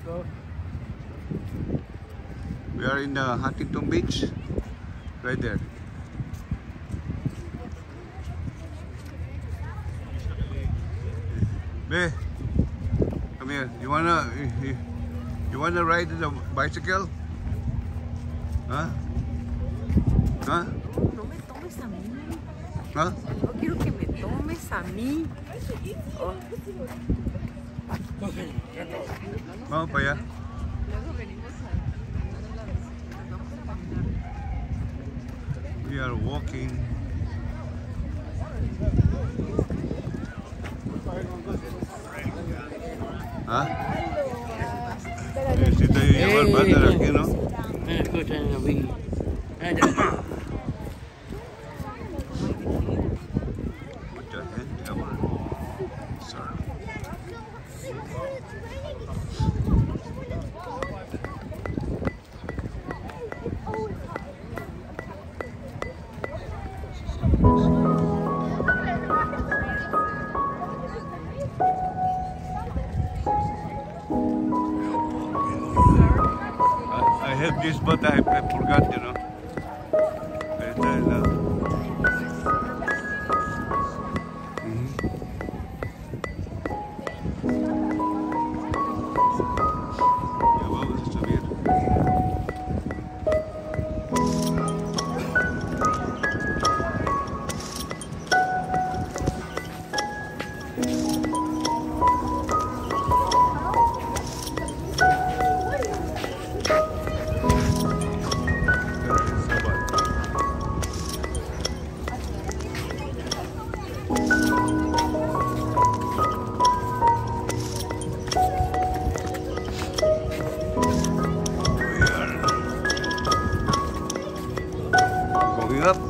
We are in the Huntington Beach, right there. Be, come here. You wanna ride the bicycle? Huh? Huh? No me tomes a mí. Huh? No quiero que me tomes a mí. Oh. Vamos para allá. Luego venimos a dar la visita. Vamos a caminar. We are walking. ¿Ah? Necesito llevar el váter aquí, ¿no? Mucha gente ahora. Sorry. I have this, but I forgot, you know. Ya vamos a subir. Going up.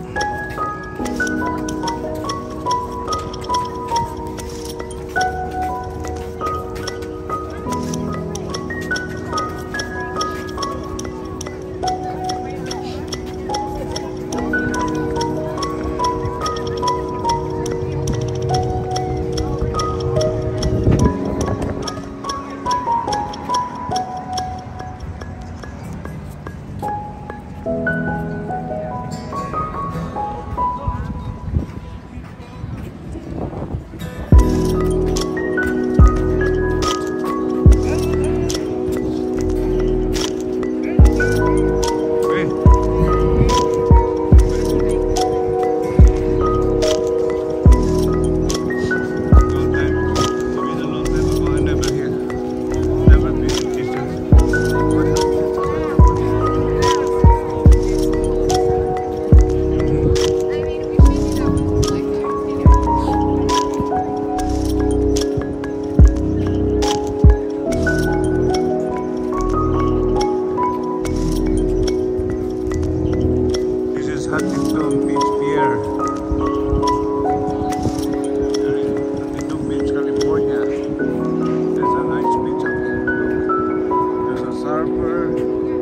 Huntington Beach Pier. There in Huntington Beach, California. There's a nice beach up here. There's a surfer.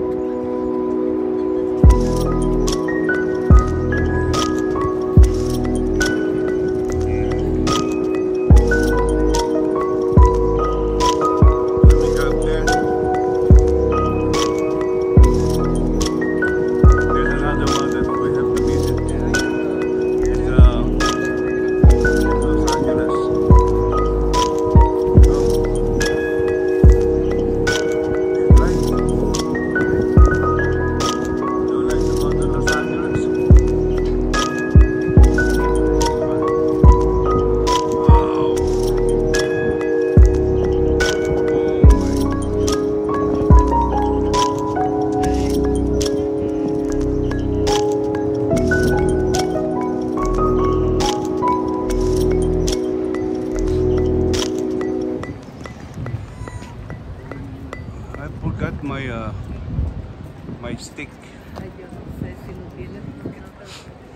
I forgot my stick. Ay, yo no sé si lo tienes porque no te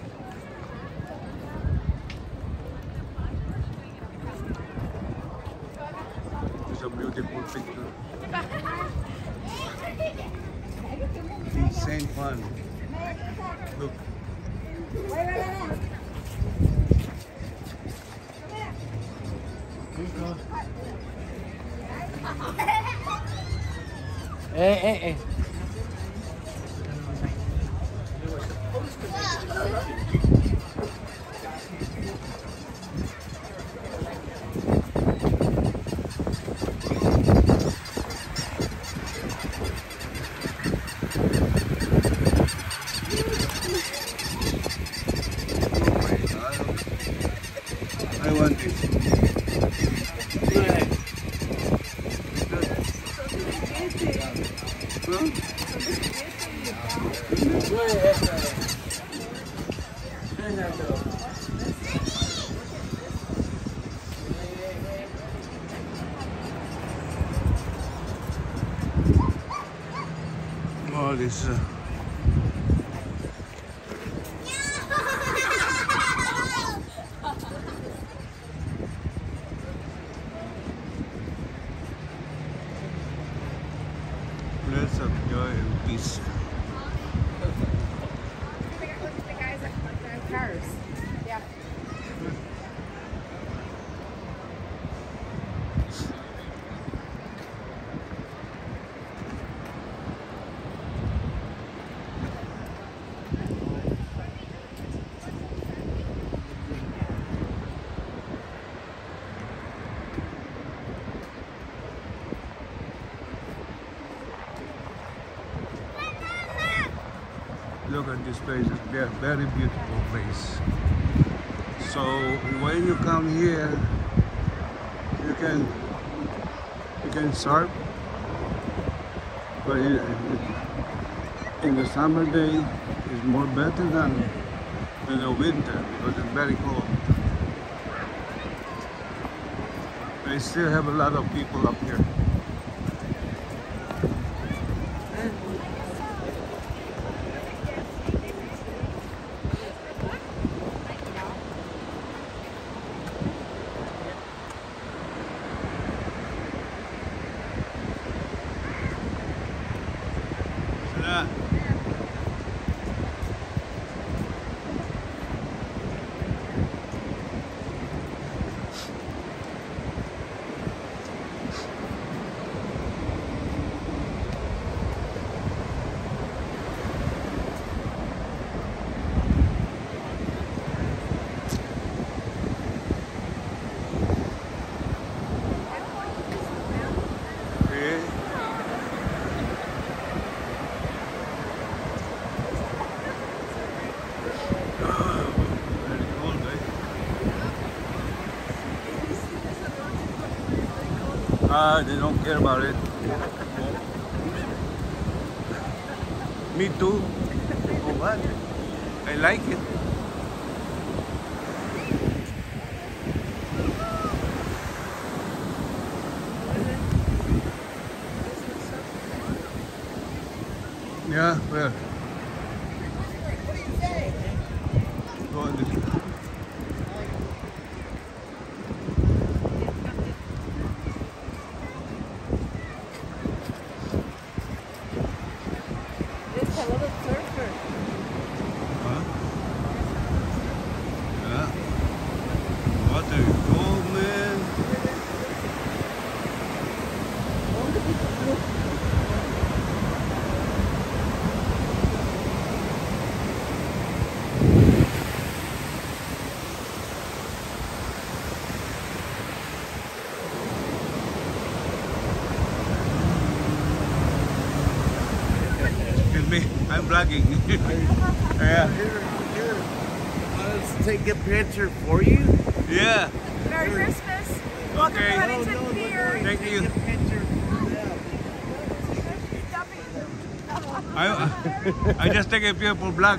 lo It's a beautiful picture. Insane fun. Look. I want this. Oh, this. Place of joy and peace. Look at the guys that drive cars. Yeah. Look at this place, it's a very beautiful place. So when you come here, you can surf, but in the summer day, it's more better than in the winter because it's very cold. They still have a lot of people up here. They don't care about it. Me too. Oh, what? I like it. Yeah, where? Go on this. It's a little surfer. Huh? Yeah. What are you doing, man? Excuse me, I'm vlogging. Yeah. Here. Let's take a picture for you. Yeah. Merry Christmas. Welcome Okay. to Huntington Pier. Thank you. Take a picture. I just take a beautiful vlog.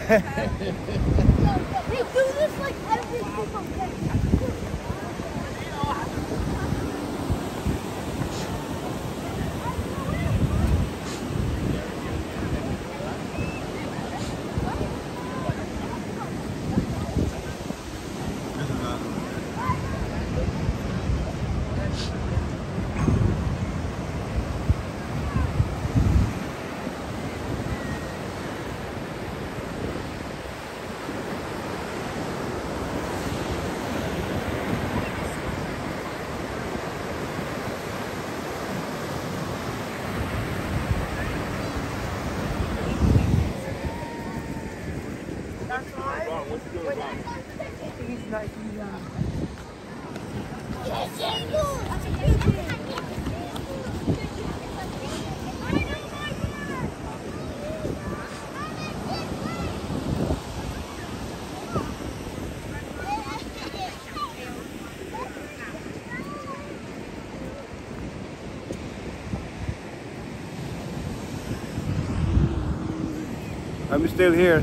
They do this like every single day. I'm still here.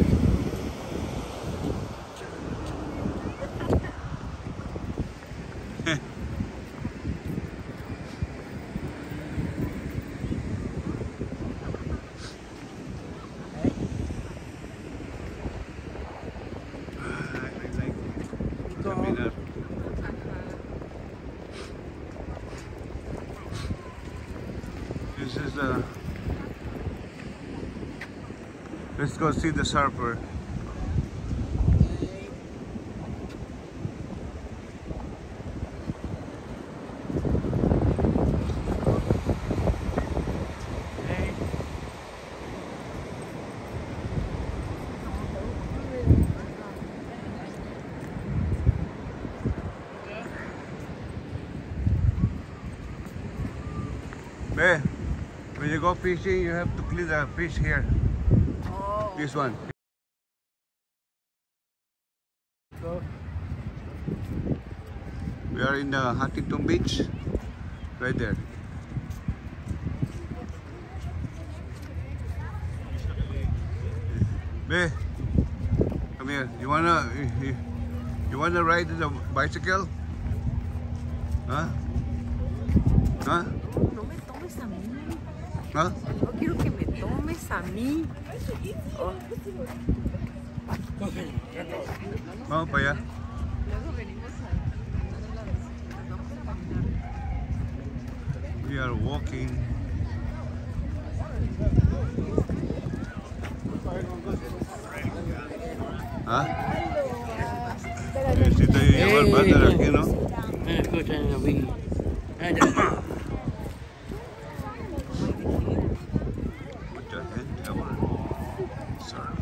This is the. Let's go see the surfer. Hey, when you go fishing, you have to clean the fish here. Oh. This one. We are in the Huntington Beach, right there. Hey, come here. You wanna ride the bicycle? Huh? Huh? No me tomes a mí. Huh? No quiero que me tomes a mí. Oh. Vamos para allá. Luego venimos a otro lado. Nos vamos a caminar. We are walking. ¿Ah? Necesito llevar partner aquí, ¿no? Mucha gente ahora. Sorry.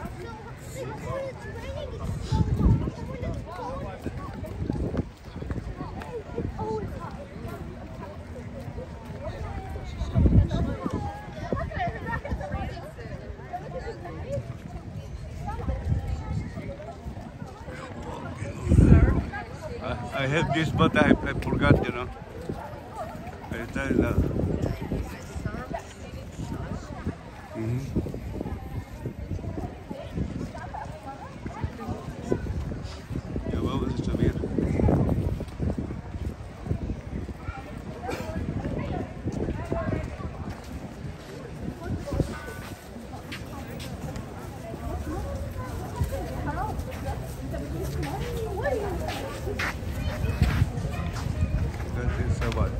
I have this, but I forgot, you know. I tell you that. Ya vamos a subir. That is about.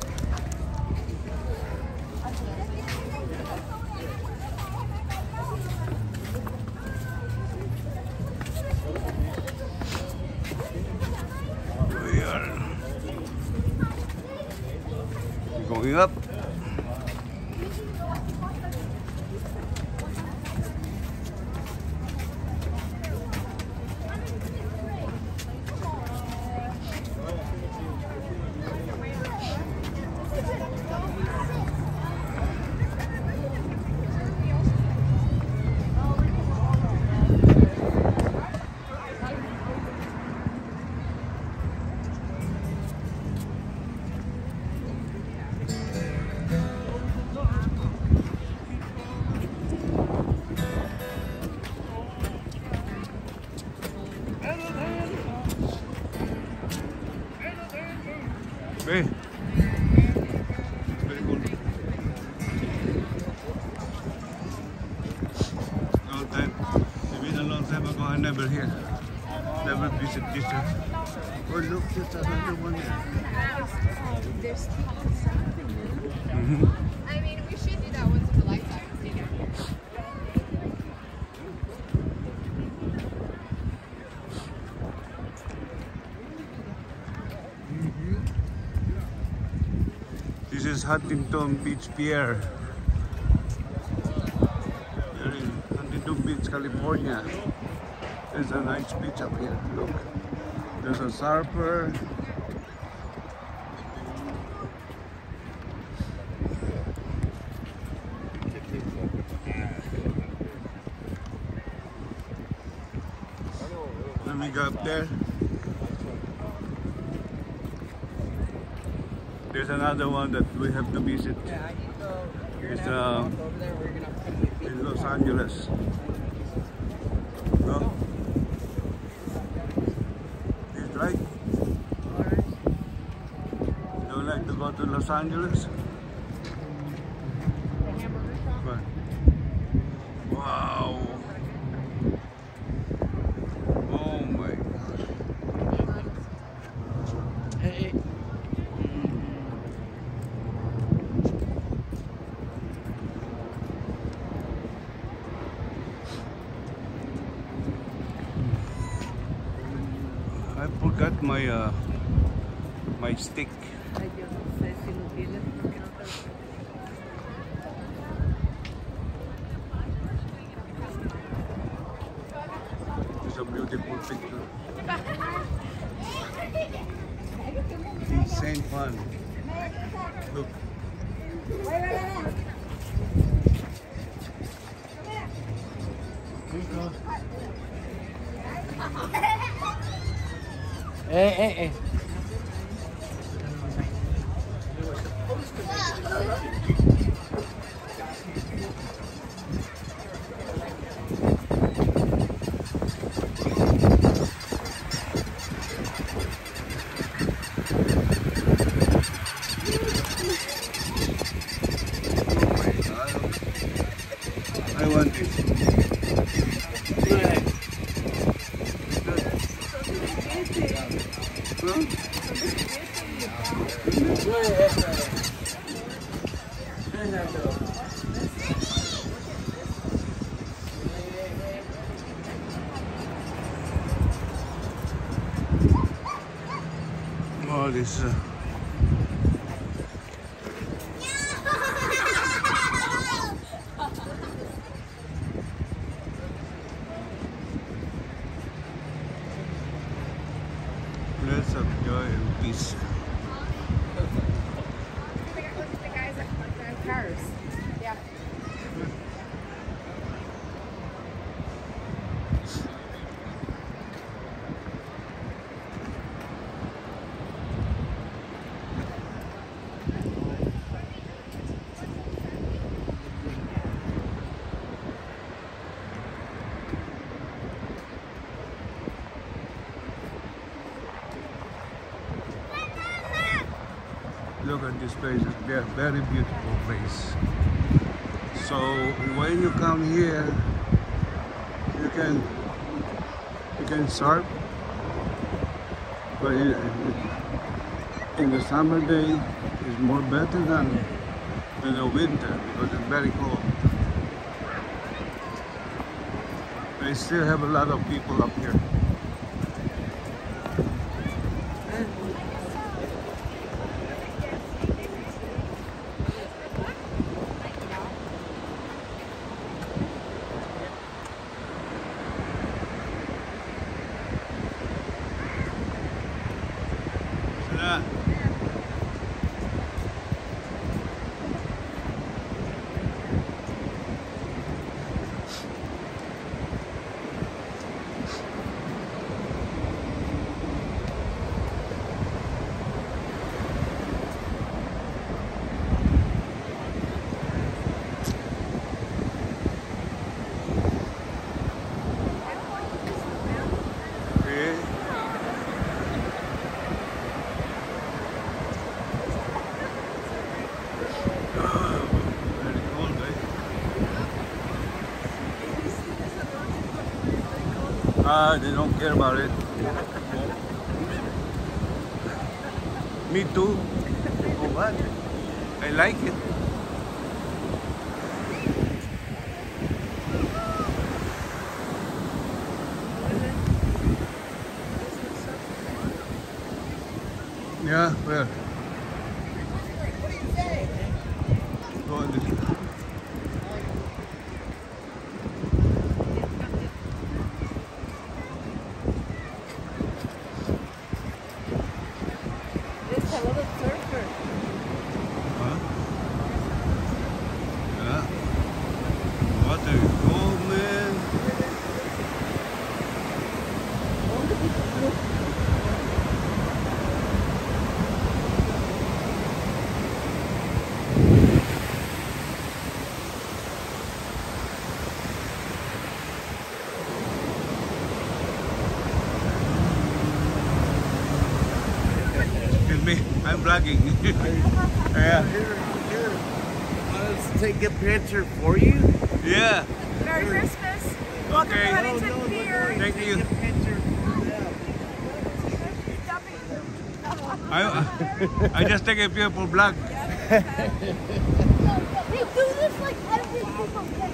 We are going up. Hey. Very cool. Long time. It's been a long time ago. I never here. Never visit this. Oh look, there's another one there. There's something. I mean, we should do that once in a lifetime. This is Huntington Beach Pier. We're in Huntington Beach, California. There's a nice beach up here. Look. There's a surfer. Let me go up there. There's another one that we have to visit. It's in Los Angeles. No? It's right. You would like to go to Los Angeles? Right. Wow. Oh my gosh. Hey. I forgot my my stick. Ay, yo no sé si lo tienes porque no te lo It's a beautiful picture. Insane fun. Look. Hey. I want this. Oh, this. Place of joy and peace. Look at the guys that drive cars. Yeah. Look at this place, it's a very beautiful place. So when you come here, you can surf, but in the summer day, it's more better than in the winter because it's very cold. They still have a lot of people up here. Yeah. Okay. Very cold, eh? They don't care about it. Me too. Oh, what? I like it. Yeah, where? Go on this. vlogging. Yeah. Here. Let's take a picture for you. Yeah. Merry Christmas. Welcome Okay. to Huntington Pier. Thank you. Take a picture for them. I just take a beautiful vlog. They do this like every single day.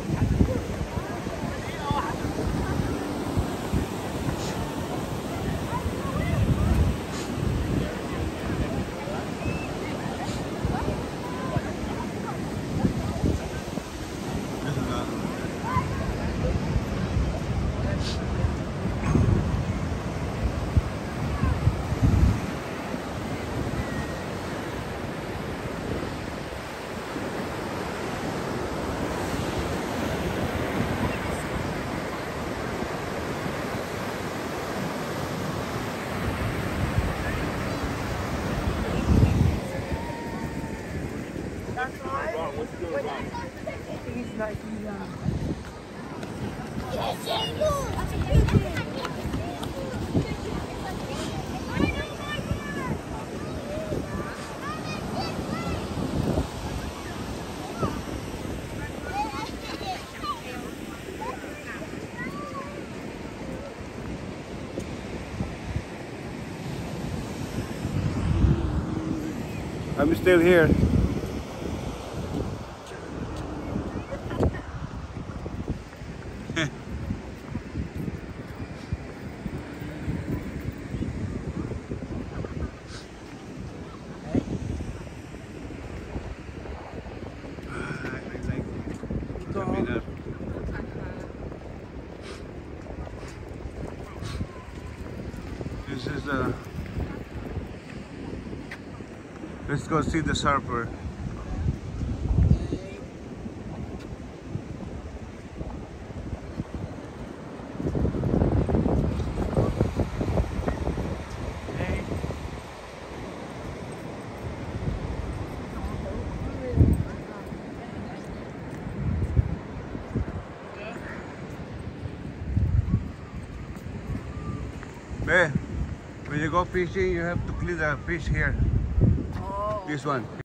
I'm still here. This is let's go see the surfer. Hey, when you go fishing, you have to clean the fish here. Oh. This one.